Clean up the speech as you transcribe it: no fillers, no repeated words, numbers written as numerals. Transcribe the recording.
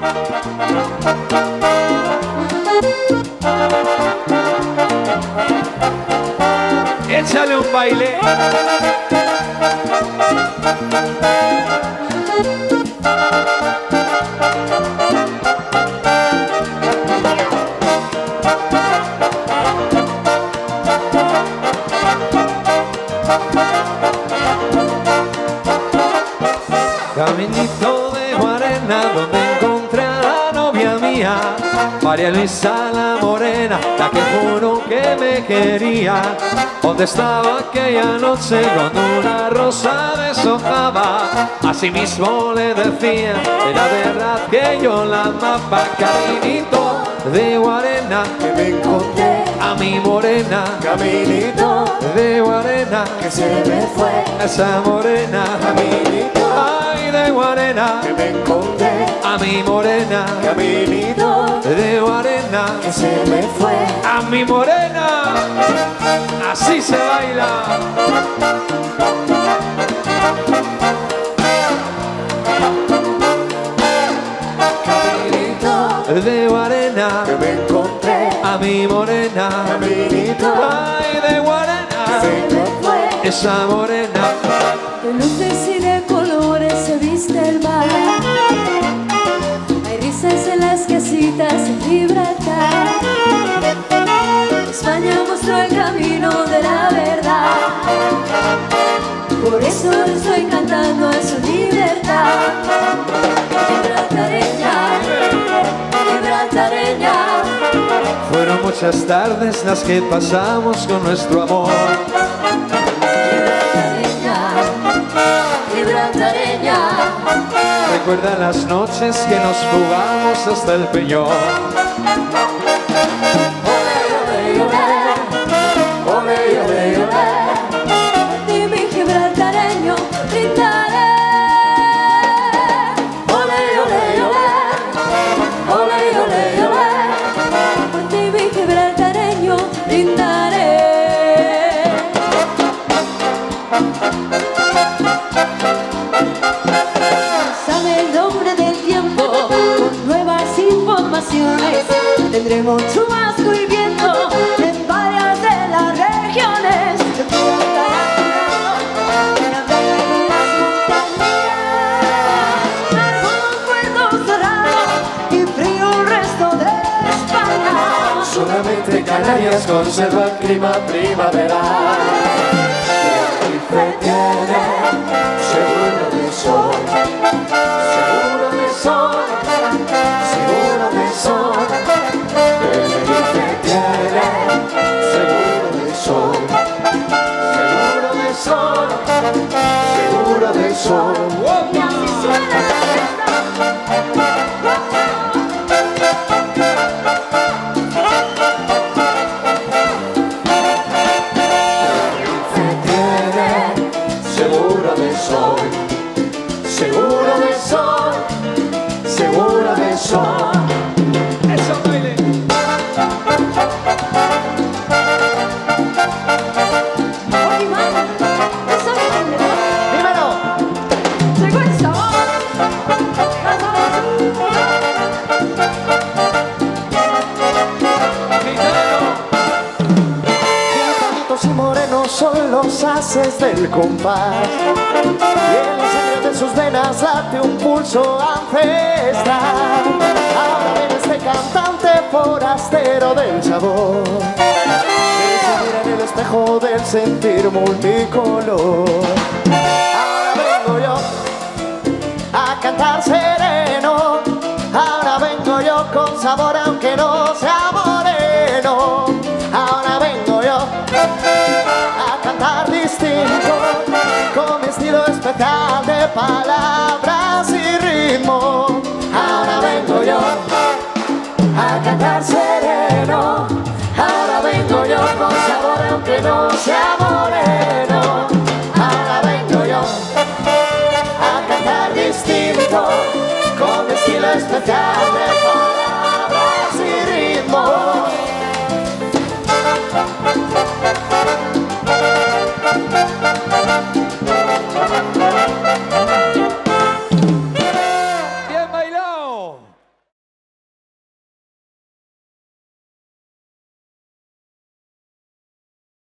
Échale un baile. Caminito de Guarena donde encontré a la novia mía, María Luisa la morena, la que juró que me quería. ¿Dónde estaba aquella noche cuando una rosa deshojaba? Así mismo le decía, era verdad que yo la amaba. Caminito de Guarena que me encontré a mi morena, caminito de Guarena que se me fue, esa morena, caminito ay de Guarena que me encontré, a mi morena, caminito de Guarena que se me fue, a mi morena. Así se baila. caminito De Guarena que me encontré, a mi morena, caminito ay de Guarena se me fue, esa morena. De luces y de colores se viste el mar. Hay risas en las casitas en Gibraltar. España mostró el camino de la verdad. Por eso le estoy cantando a su libertad. Gibraltareña, gibraltareña. Fueron muchas tardes las que pasamos con nuestro amor. Gibraltareña, Recuerda las noches que nos jugamos hasta el peñón. ole, ole, ole. y mi gibraltareño brindaré. Ole, ole, ole. Ole, ole, ole. Por ti mi gibraltareño brindaré. Sabe el nombre del tiempo con nuevas informaciones. Tendremos chubasco y viento en varias de las regiones. De Punta Puerto cerrado y frío el resto de España. Solamente Canarias conserva el clima primaveral. Tenerife tiene seguro de sol, seguro de sol, seguro de sol. Tenerife tiene seguro de sol, seguro de sol, seguro de sol. Y así suena esta. Seguro de sol, seguro de sol, seguro de sol. Eso baile. Oye, mano, eso es ¡Dímelo! llegó el sabor. Gitanitos y morenos son los haces del compás. Y en la sangre de sus venas late un pulso ancestral. Ahora ven este cantante forastero del sabor, que se mira en el espejo del sentir multicolor. Ahora vengo yo a cantar sereno. Ahora vengo yo con sabor aunque no sea moreno. Ahora vengo yo a cantar distinto, con mi estilo especial de palabras y ritmo. Ahora vengo yo a cantar sereno. Ahora vengo yo con sabor aunque no sea